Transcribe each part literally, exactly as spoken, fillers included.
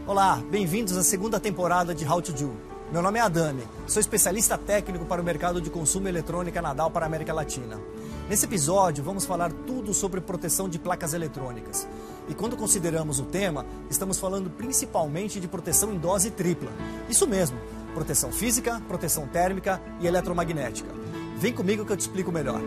Olá, bem-vindos à segunda temporada de How to Do. Meu nome é Adame, sou especialista técnico para o mercado de consumo eletrônica na Dow para a América Latina. Nesse episódio vamos falar tudo sobre proteção de placas eletrônicas. E quando consideramos o tema, estamos falando principalmente de proteção em dose tripla. Isso mesmo, proteção física, proteção térmica e eletromagnética. Vem comigo que eu te explico melhor.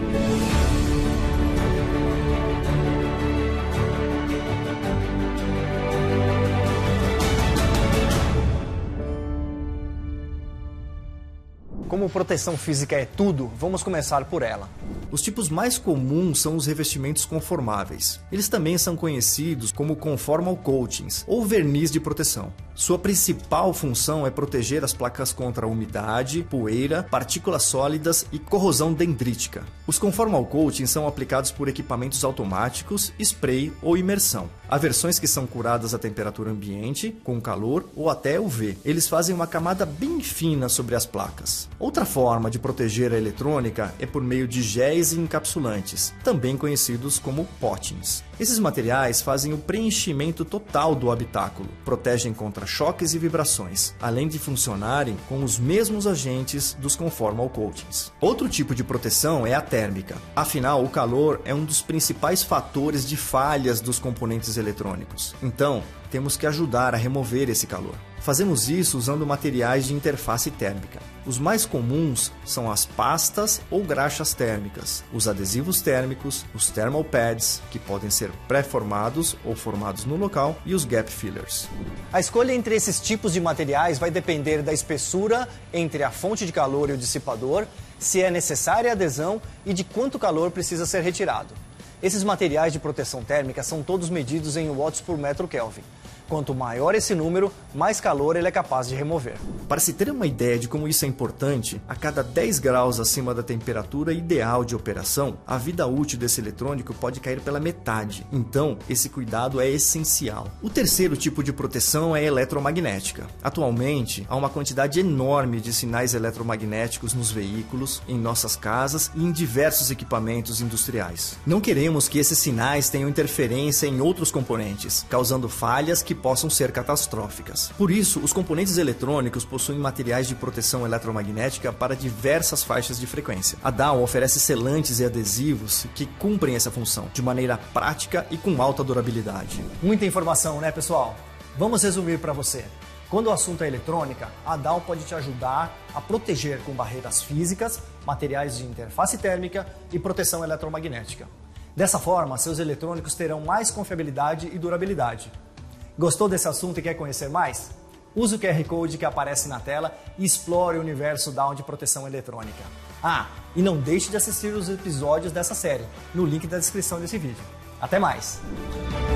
Como proteção física é tudo, vamos começar por ela. Os tipos mais comuns são os revestimentos conformáveis. Eles também são conhecidos como conformal coatings ou verniz de proteção. Sua principal função é proteger as placas contra umidade, poeira, partículas sólidas e corrosão dendrítica. Os conformal coatings são aplicados por equipamentos automáticos, spray ou imersão. Há versões que são curadas à temperatura ambiente, com calor ou até U V. Eles fazem uma camada bem fina sobre as placas. Outra forma de proteger a eletrônica é por meio de géis encapsulantes, também conhecidos como pottings. Esses materiais fazem o preenchimento total do habitáculo, protegem contra choques e vibrações, além de funcionarem com os mesmos agentes dos conformal coatings. Outro tipo de proteção é a térmica. Afinal, o calor é um dos principais fatores de falhas dos componentes eletrônicos. Então, temos que ajudar a remover esse calor. Fazemos isso usando materiais de interface térmica. Os mais comuns são as pastas ou graxas térmicas, os adesivos térmicos, os thermal pads, que podem ser pré-formados ou formados no local, e os gap fillers. A escolha entre esses tipos de materiais vai depender da espessura entre a fonte de calor e o dissipador, se é necessária a adesão e de quanto calor precisa ser retirado. Esses materiais de proteção térmica são todos medidos em watts por metro Kelvin. Quanto maior esse número, mais calor ele é capaz de remover. Para se ter uma ideia de como isso é importante, a cada dez graus acima da temperatura ideal de operação, a vida útil desse eletrônico pode cair pela metade. Então, esse cuidado é essencial. O terceiro tipo de proteção é a eletromagnética. Atualmente, há uma quantidade enorme de sinais eletromagnéticos nos veículos, em nossas casas e em diversos equipamentos industriais. Não queremos que esses sinais tenham interferência em outros componentes, causando falhas que possam ser catastróficas. Por isso, os componentes eletrônicos possuem materiais de proteção eletromagnética para diversas faixas de frequência. A Dow oferece selantes e adesivos que cumprem essa função de maneira prática e com alta durabilidade. Muita informação, né, pessoal? Vamos resumir para você. Quando o assunto é eletrônica, a Dow pode te ajudar a proteger com barreiras físicas, materiais de interface térmica e proteção eletromagnética. Dessa forma, seus eletrônicos terão mais confiabilidade e durabilidade. Gostou desse assunto e quer conhecer mais? Use o Q R Code que aparece na tela e explore o universo Dow de proteção eletrônica. Ah, e não deixe de assistir os episódios dessa série, no link da descrição desse vídeo. Até mais!